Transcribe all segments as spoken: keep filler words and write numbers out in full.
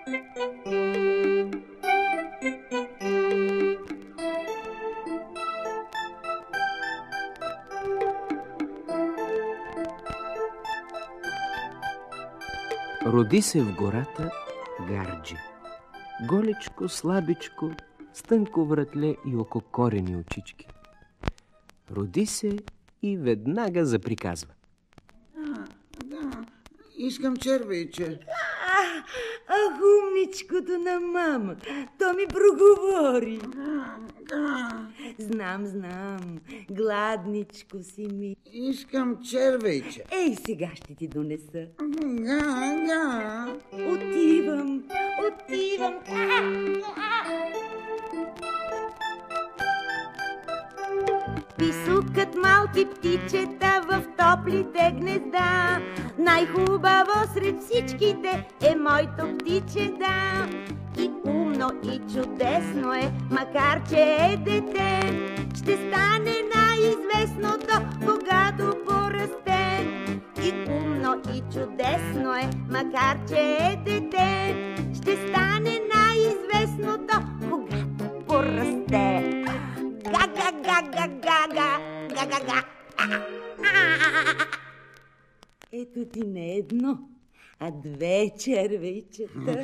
Роди се в гората Гарджи. Голичко, слабичко, с тънко вратле и ококорени очички. Роди се и веднага заприказва. Да, да, искам червейче. А, ах, умничкото на мама. То ми проговори. Да, да. Знам, знам. Гладничко си ми. Искам червейче. Ей, сега ще ти донеса. Да, да. Отивам, отивам. Писукат малки птичета в топлите гнезда. Най-хубаво сред всичките е моето птиче, да. И умно, и чудесно е, макар че е дете. Ще стане най-известното, когато порасте. И умно, и чудесно е, макар че е дете. Ще стане най-известното, когато порасте. Га-га-га-га-га-га, га-га-га. Ето ти не едно, а две червейчета.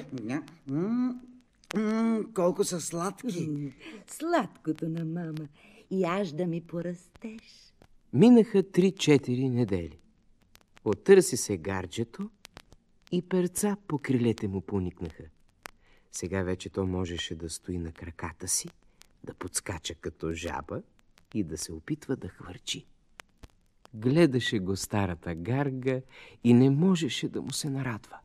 Колко са сладки. Сладкото на мама. И аж да ми порастеш. Минаха три-четири недели. Оттърси се гарджето и перца по крилете му поникнаха. Сега вече то можеше да стои на краката си, да подскача като жаба и да се опитва да хвърчи. Гледаше го старата гарга и не можеше да му се нарадва.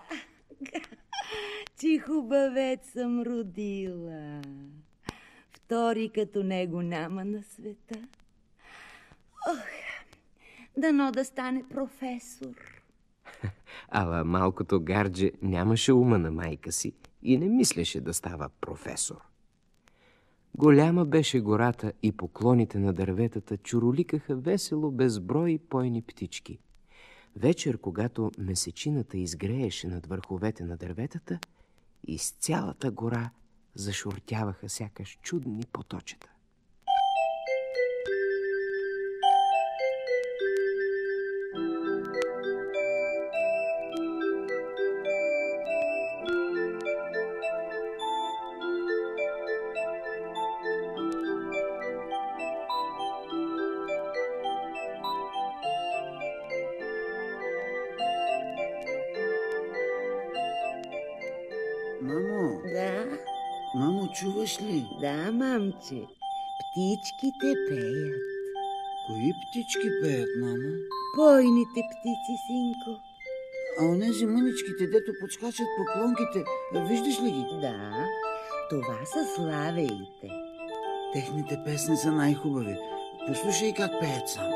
Че хубавец съм родила. Втори като него няма на света. Ох, дано да стане професор. Ала малкото гардже нямаше ума на майка си и не мислеше да става професор. Голяма беше гората и поклоните на дърветата чуроликаха весело безброй пойни птички. Вечер, когато месечината изгрееше над върховете на дърветата, из цялата гора зашуртяваха сякаш чудни поточета. Мамо, Да, мамо, чуваш ли? да, мамче. Птичките пеят. Кои птички пеят, мамо? Бойните птици, синко. А онези мъничките, дето подскачат по клонките, виждаш ли ги? Да, това са славеите. Техните песни са най-хубави. Послушай как пеят само.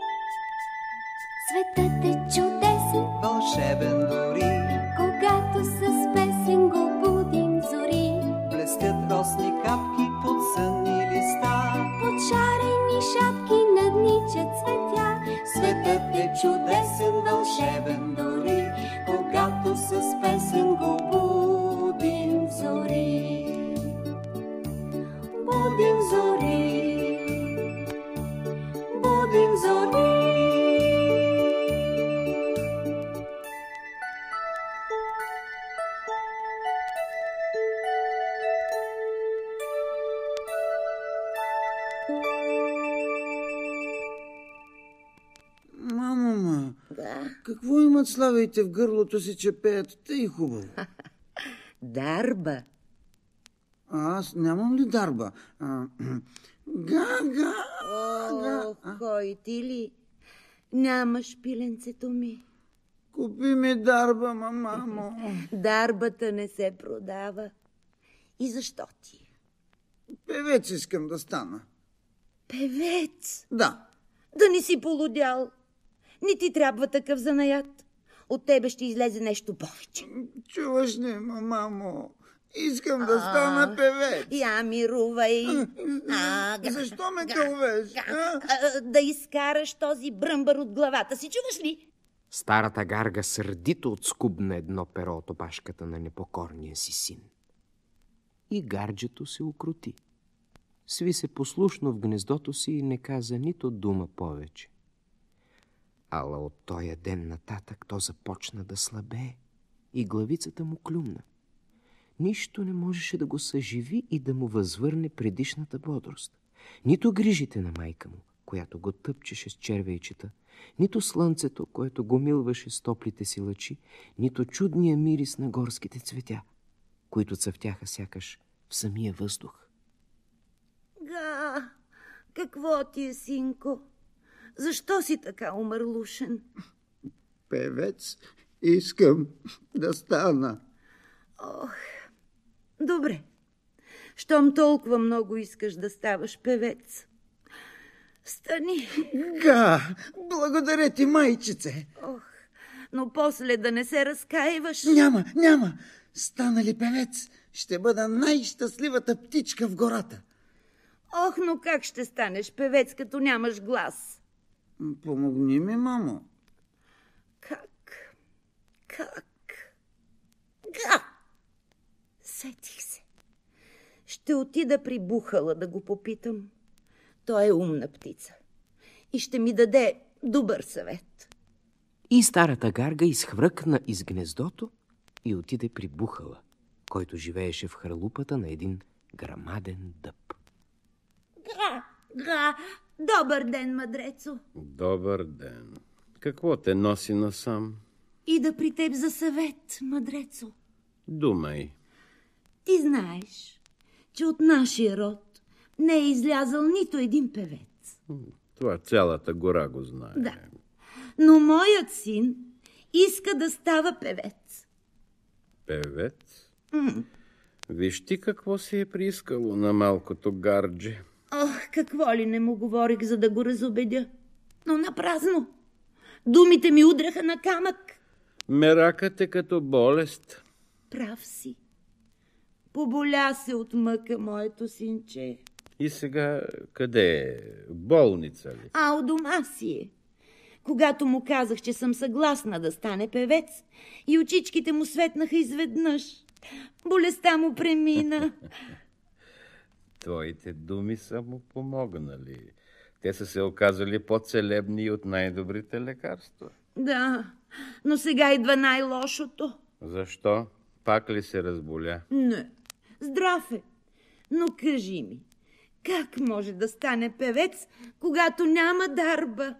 Светът е чудесен, вълшебен дори, когато с песен го будим зори. блестят росни капки под сънни листа. Под шарени шапки надничат цветя. Светът е чудесен, вълшебен дори, когато с песен го будим зори. Будим зори, будим зори. Мамо, ма, Да. какво имат славейте в гърлото си, че пеят тъй хубаво? Дарба. А аз нямам ли дарба? А, га, га, га. О, кой ти ли? Нямаш пиленцето ми. Купи ми дарба, ма, мамо. Дарбата не се продава. И защо ти? Певец искам да стана. Певец? Да. Да не си полудял. Не ти трябва такъв занаят. От тебе ще излезе нещо повече. Чуваш ли, ма, мамо? Искам да стана певец. Я ми рувай. А, га, Защо ме га, кълвеш? га, а? а, Да изкараш този бръмбър от главата си. Чуваш ли? Старата гарга сърдито отскубна едно перо от опашката на непокорния си син. И гарджето се укрути. Сви се послушно в гнездото си и не каза нито дума повече. Ала от тоя ден нататък то започна да слабее и главицата му клюмна. Нищо не можеше да го съживи и да му възвърне предишната бодрост. Нито грижите на майка му, която го тъпчеше с червейчета, нито слънцето, което го милваше с топлите си лъчи, нито чудния мирис на горските цветя, които цъфтяха сякаш в самия въздух. Га, какво ти е, синко? Защо си така умърлушен? Певец искам да стана. Ох, добре. Щом толкова много искаш да ставаш певец, стани. Га, благодаря ти, майчице. Ох, но после да не се разкаиваш. Няма, няма. Стана ли певец, ще бъда най-щастливата птичка в гората. Ох, но как ще станеш певец, като нямаш глас? Помогни ми, мамо. Как? Как? Га! Сетих се. Ще отида при Бухала да го попитам. Той е умна птица и ще ми даде добър съвет. И старата гарга изхвръкна из гнездото и отиде при Бухала, който живееше в харлупата на един грамаден дъб. Га! Га! Добър ден, мъдрецо. Добър ден. Какво те носи насам? И да при теб за съвет, мъдрецо. Думай. Ти знаеш, че от нашия род не е излязъл нито един певец. Това цялата гора го знае. Да. Но моят син иска да става певец. Певец? М. Виж ти какво си е приискало на малкото гардже. Ох, какво ли не му говорих, за да го разобедя. Но напразно. Думите ми удраха на камък. Меракът е като болест. Прав си. Поболя се от мъка моето синче. И сега къде е? Болница ли? А у дома си е. Когато му казах, че съм съгласна да стане певец, и очичките му светнаха изведнъж. Болестта му премина. Твоите думи са му помогнали. Те са се оказали по-целебни и от най-добрите лекарства. Да, но сега идва най-лошото. Защо? Пак ли се разболя? Не, здрав е. Но кажи ми, как може да стане певец, когато няма дарба?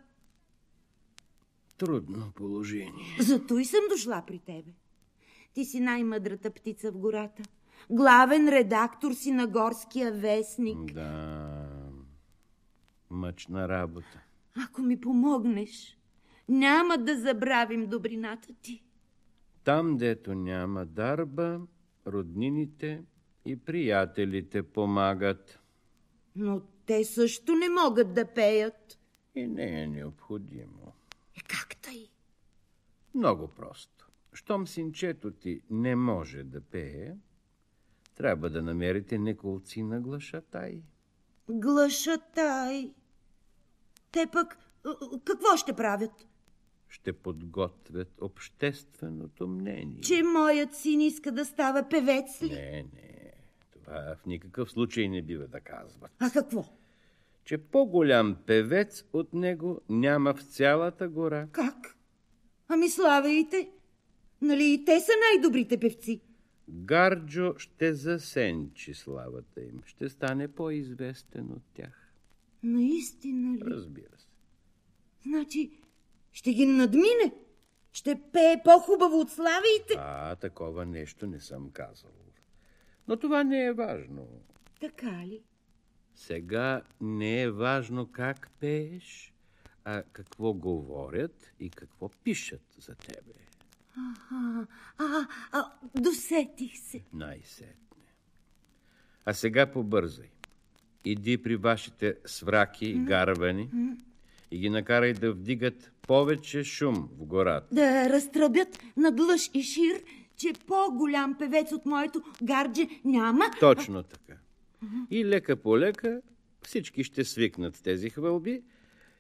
Трудно положение. Зато и съм дошла при тебе. Ти си най-мъдрата птица в гората. Главен редактор си на горския вестник. Да, мъчна работа. Ако ми помогнеш, няма да забравим добрината ти. Там, дето няма дарба, роднините и приятелите помагат. Но те също не могат да пеят. И не е необходимо. Е, как тъй? Много просто. Щом синчето ти не може да пее, трябва да намерите неколци на глашатай. Глашатай. Те пък какво ще правят? Ще подготвят общественото мнение. Че моят син иска да става певец ли? Не, не. Това в никакъв случай не бива да казват. А какво? Че по-голям певец от него няма в цялата гора. Как? Ами славейте. Нали и те са най-добрите певци? Гарджо ще засенчи славата им. Ще стане по-известен от тях. Наистина ли? Разбира се. Значи ще ги надмине? Ще пее по-хубаво от славите? А, такова нещо не съм казал. Но това не е важно. Така ли? Сега не е важно как пееш, а какво говорят и какво пишат за тебе. Ага, а, а, досетих се. Най-сетне. А сега побързай. Иди при вашите свраки и гарбани и ги накарай да вдигат повече шум в гората. Да разтръбят над лъж и шир, че по-голям певец от моето гардже няма. Точно така. И лека по лека всички ще свикнат тези хвалби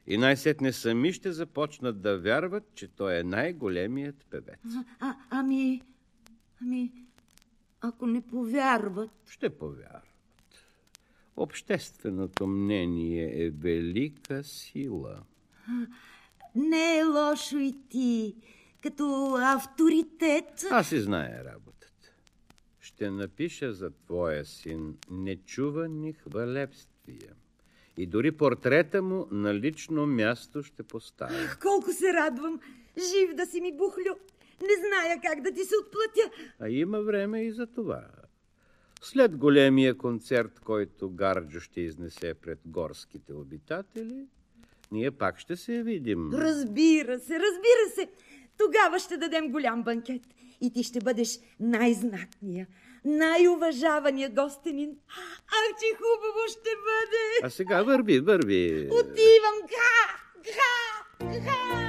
И най-сетне сами ще започнат да вярват, че той е най-големият певец. А, ами, ами, ако не повярват? Ще повярват. Общественото мнение е велика сила. Не е лошо и ти, като авторитет. Аз си зная работата. Ще напиша за твоя син нечувани хвалебствия. И дори портрета му на лично място ще поставя. Ах, колко се радвам! Жив да си ми, Бухлю! Не зная как да ти се отплатя. А има време и за това. След големия концерт, който Гарджо ще изнесе пред горските обитатели, ние пак ще се видим. Разбира се, разбира се. Тогава ще дадем голям банкет. И ти ще бъдеш най-знатния, най-уважавания гостенин. Ах, че хубаво ще бъде! А сега върви, върви. Отивам! Га! Га! Га!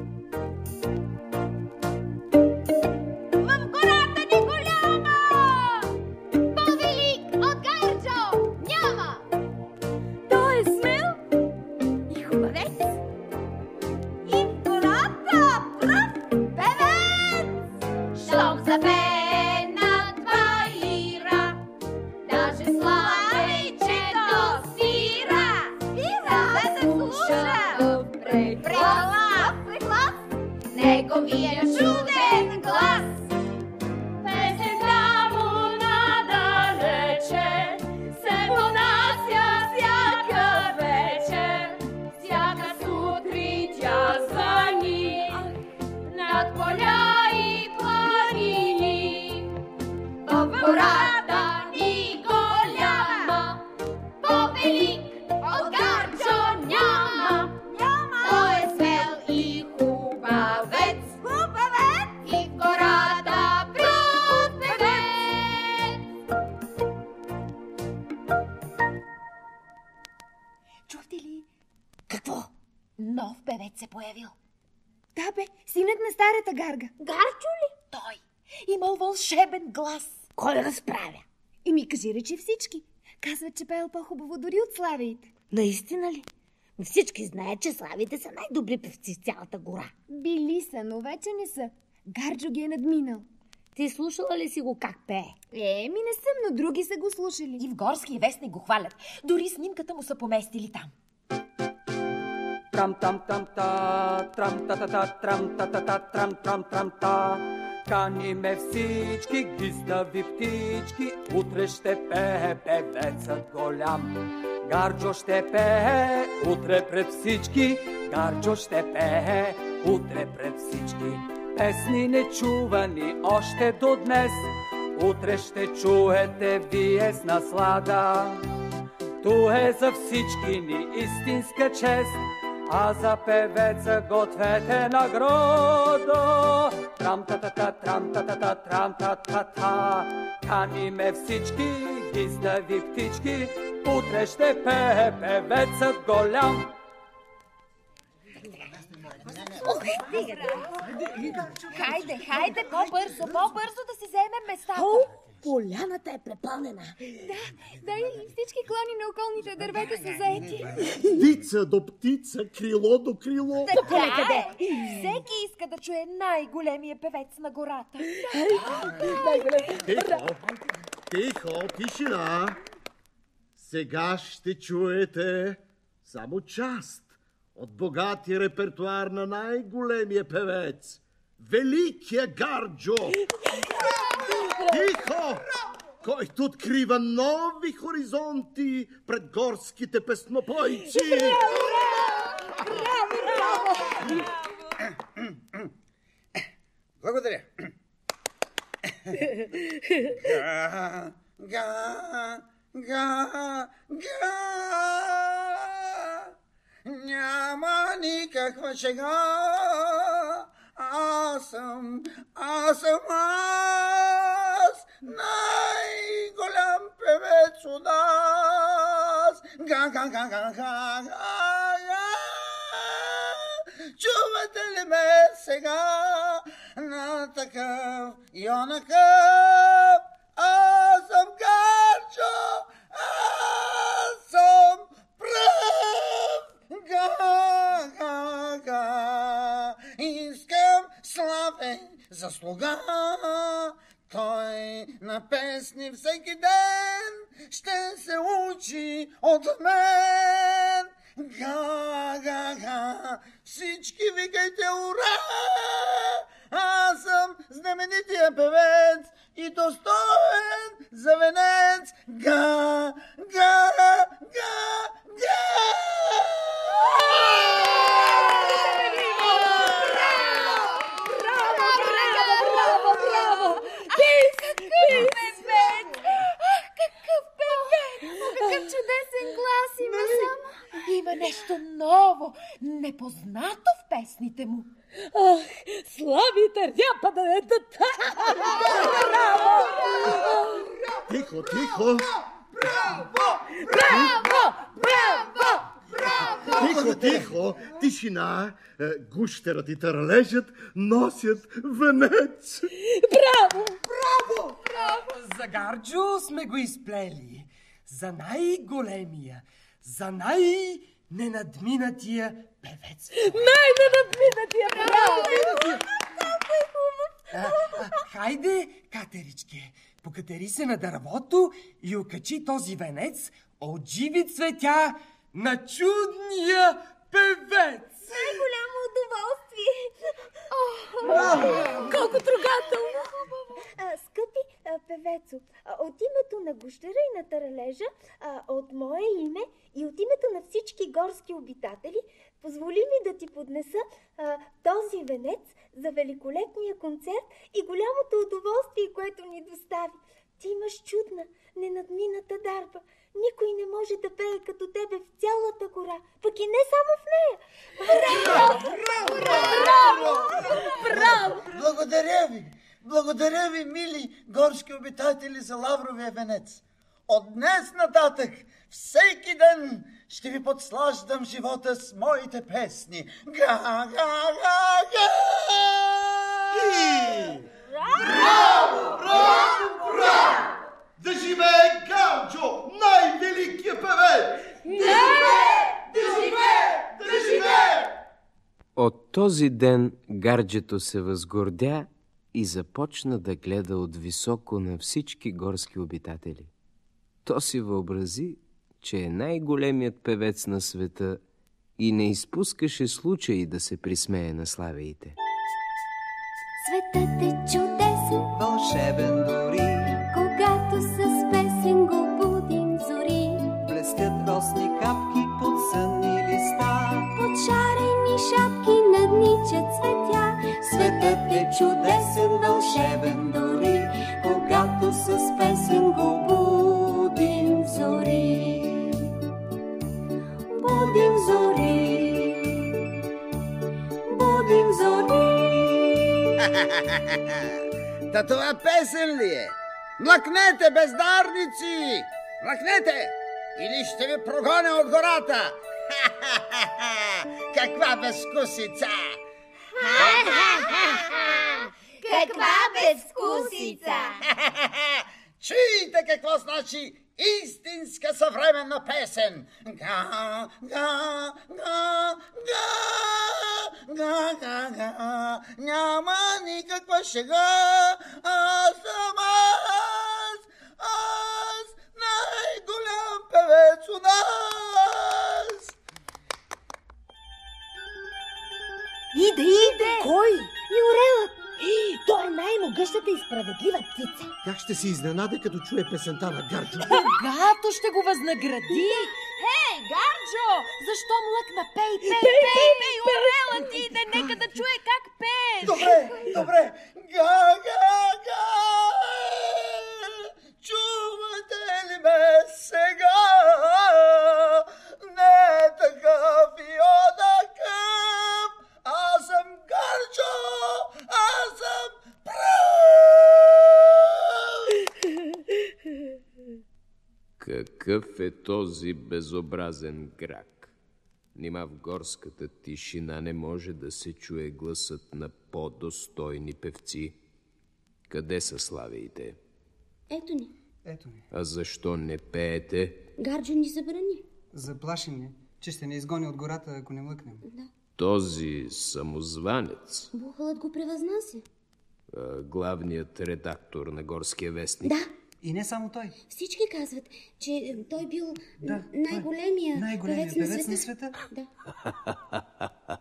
В гората ни голяма! По-велик от Гарджо няма! Той е смел и хубавец. И в гората пръв Певец! Щом запее на два лира, даже славейчето свира. Свира! Да се слуша в преглас. Неговия чуден глас. Песента му надалече се понася всяка вечер. Всяка сутрин тя звъни над поля и планини. В гората ни голяма, по-велик от Гарджо няма. Той е смел и хубавец, хубавец, и в гората пръв певец. Чухте ли? Какво? Нов певец се появил. Да бе, синът на старата Гарга. Гарчо ли? Той имал вълшебен глас. Кой разправя? И ми кажи речи всички. Казват, че пеел по-хубаво дори от славиите. Наистина ли? Всички знаят, че славите са най-добри певци в цялата гора. Били са, но вече не са. Гарджо ги е надминал. Ти слушала ли си го как пее? Е, ми не съм, но други са го слушали. И в горския вестник го хвалят. Дори снимката му са поместили там. Трам-там-там-та, трам-та-та-та, трам-та-та-та, трам-трам-трам-та. Каниме всички гиздави птички, утре ще пее певецът голям. Гарджо ще пее утре пред всички, Гарджо ще пее утре пред всички. Песни нечувани още до днес, утре ще чуете вие с наслада. То е за всички ни истинска чест, а за певеца гответе награда. Трам-та-та-та, трам-та-та-та, трам-та-та-та. Каниме всички гиздави птички, утре ще пее певецът голям. Хайде, хайде, по-бързо, по-бързо да си вземем местата. О, поляната е препълнена. Да, да, и всички клони на околните дървета са заети. Птица до птица, крило до крило. Така е. Всеки иска да чуе най-големия певец на гората. Тихо, тихо, тишина. Сега ще чуете само част от богатия репертуар на най-големия певец, великия Гарджо. Тихо! Който открива нови хоризонти пред горските песнопойци. Благодаря. Га, га, га, га. Няма никаква шега. Аз съм, аз съм аз, най-голям певец у нас. Га, га, га, га, га, га, га. Чувате ли ме сега на такъв и онакъв? Аз съм Гарджо, аз съм пръв Гарджо. слуга, той на песни всеки ден ще се учи от мен. Га, га, га, всички викайте ура! Аз съм знаменития певец и достоен за венец. Га, га, га, га! Чудесен глас има само. Има нещо ново, непознато в песните му. Ах, славите ряпа да е тата! Тихо, тихо! Браво! Браво! Браво! Браво! Тихо, тихо! Тишина! Гущерът и търлежът носят венец! Браво! Браво! За Гарджо сме го изплели. За най-големия, за най-ненадминатия певец. Най-ненадминатия! Браво! А, а, хайде, катеричке, покатери се на дървото и окачи този венец от живи цветя на чудния певец. Най-голямо удоволствие! Колко трогателно! А, скъпи а, певецо, а, от името на гущера и на търлежа, а, от мое име и от името на всички горски обитатели, позволи ми да ти поднеса а, този венец за великолепния концерт и голямото удоволствие, което ни достави. Ти имаш чудна, ненадмината дарба. Никой не може да пее като тебе в цялата гора, пък и не само в нея. Браво! Браво! Браво! Благодаря ви! Благодаря ви, мили горски обитатели, за лавровия венец. От днес нататък, всеки ден ще ви подслаждам живота с моите песни. Га, га, га, га! Браво! Браво! Браво! Да живее Гарджо, най-великият певец! Да живее! Да живее! Да живее! От този ден Гарджето се възгордя и започна да гледа от високо на всички горски обитатели. То си въобрази, че е най-големият певец на света и не изпускаше случаи да се присмее на славеите. Светът е чудесен, Вълшебен дори, когато с песен го будим зори. блестят росни капки под сънни листа. Под шарени шапки надничат цветя. Светът е чудесен, вълшебен дори, когато с песен го будим зори. Будим зори, будим зори. Та това песен ли е? Млъкнете, бездарници! Млъкнете! Или ще ви прогоня от гората! Каква безвкусица! Каква безвкусица! Чуйте какво значи истинска съвременна песен! Га, га, га, га, га, га, га. Няма никаква шега, аз съм аз, аз, най-голям певец у нас! Иде, иде! Кой? Юрелът! Той е най-могъщата и справедлива птица. Как ще се изненада, като чуе песента на Гарджо? Когато ще го възнагради? Хей, Гарджо! Защо млъкна? Пей, пей, пей, пей, пей, орелът иде, нека да чуе как пееш. Добре, добре. Га, га, га. Чувате ли ме сега? Не такъв и одакъв. Аз съм Гарджо. Аз съм пръв. Какъв е този безобразен грак? Нима в горската тишина не може да се чуе гласът на по-достойни певци? Къде са славиите? Ето ни. Ето ни. А защо не пеете? Гарджо ни забрани. Заплаши ме, че ще не изгони от гората, ако не млъкнем. Да. Този самозванец. Бухалът го превъзнася. А, главният редактор на Горския вестник. Да. И не само той. Всички казват, че той бил Да, най-големия, най-големия певец, певец на на света. света. Да.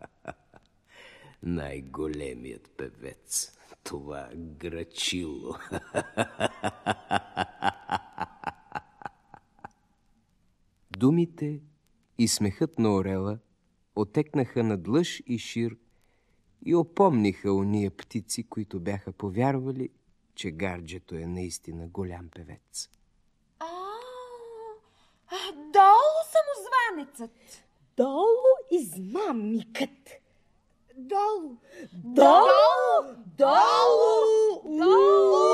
Най-големият певец. Това грачило. Думите и смехът на орела отекнаха над лъж и шир и опомниха ония птици, които бяха повярвали, че Гарджето е наистина голям певец. А, а, долу самозванецът. Долу измамникът. Долу. Долу! Долу! Долу!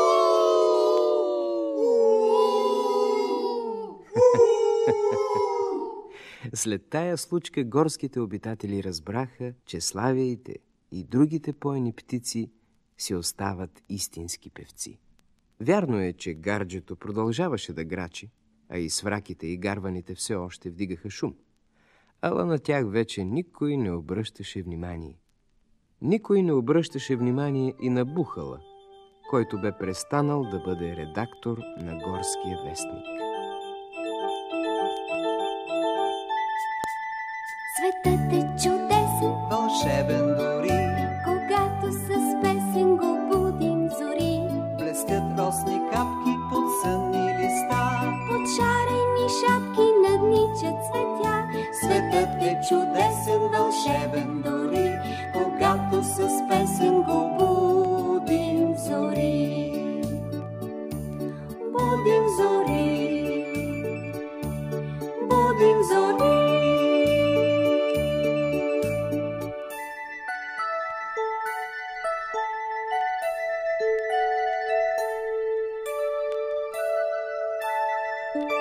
След тая случка горските обитатели разбраха, че славеите и другите пойни птици си остават истински певци. Вярно е, че Гарджето продължаваше да грачи, а и свраките и гарваните все още вдигаха шум. Ала на тях вече никой не обръщаше внимание. Никой не обръщаше внимание и на Бухала, който бе престанал да бъде редактор на Горския вестник. Светът е чудесен, Вълшебен дори, когато с песен го будим зори. блестят росни капки под сънни листа. Под шарени шапки надничат цветя. Светът е чудесен, вълшебен дори, когато с песен го будим зори. Будим зори, будим зори. Thank you.